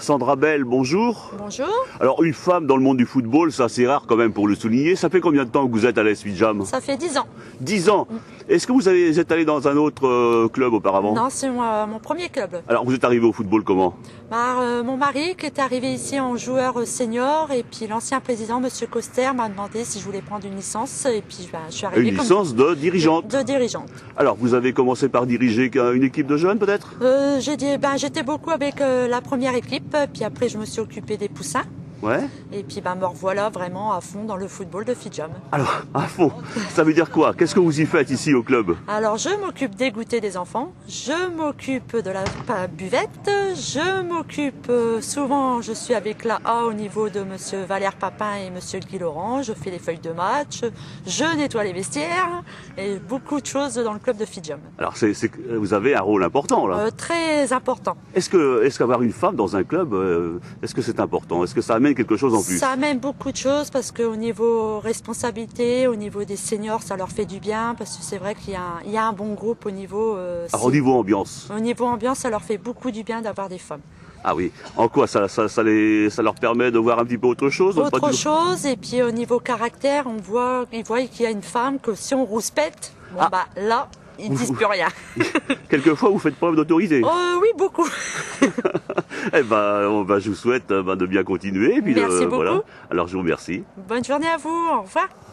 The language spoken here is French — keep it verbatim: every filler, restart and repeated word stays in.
Sandra Bell, bonjour. Bonjour. Alors une femme dans le monde du football, ça c'est rare quand même pour le souligner. Ça fait combien de temps que vous êtes à l'A S Fidjam? Ça fait dix ans. dix ans. Est-ce que vous avez, vous êtes allé dans un autre euh, club auparavant? Non, c'est moi, mon premier club. Alors vous êtes arrivé au football comment? Bah, euh, mon mari qui est arrivé ici en joueur senior et puis l'ancien président, Monsieur Coster, m'a demandé si je voulais prendre une licence et puis bah, je suis arrivée Une comme licence de dirigeante. de, de dirigeante. Alors vous avez commencé par diriger une équipe de jeunes peut-être? Euh, j'ai dit, ben, j'étais beaucoup avec euh, la première équipe, puis après je me suis occupée des poussins. Ouais. Et puis ben, me revoilà vraiment à fond dans le football de Fidjam. Alors, à fond, ça veut dire quoi? Qu'est-ce que vous y faites ici au club? Alors je m'occupe des goûters des enfants, je m'occupe de la pa- buvette, je m'occupe euh, souvent, je suis avec la A au niveau de Monsieur Valère Papin et Monsieur Guy Laurent, je fais les feuilles de match, je nettoie les vestiaires et beaucoup de choses dans le club de Fidjam. Alors c'est, c'est, vous avez un rôle important là. Euh, très important. Est-ce que, est-ce qu'avoir une femme dans un club, euh, est-ce que c'est important? Est-ce que ça amène quelque chose en plus? Ça amène beaucoup de choses parce qu'au niveau responsabilité, au niveau des seniors, ça leur fait du bien parce que c'est vrai qu'il y a un, il y a un bon groupe au niveau... Euh, Alors, au niveau ambiance? Au niveau ambiance, ça leur fait beaucoup du bien d'avoir des femmes. Ah oui. En quoi ça, ça, ça, les, ça leur permet de voir un petit peu autre chose? Autre pas chose, et puis au niveau caractère, on voit, ils voient qu'il y a une femme que si on rouspète, bon Ah. bah là, ils ne disent plus rien. Quelquefois, vous faites preuve d'autorité. Oh oui, beaucoup. Eh ben, on va, je vous souhaite euh, ben, de bien continuer. Et puis Merci de, beaucoup. Voilà. Alors, je vous remercie. Bonne journée à vous, au revoir.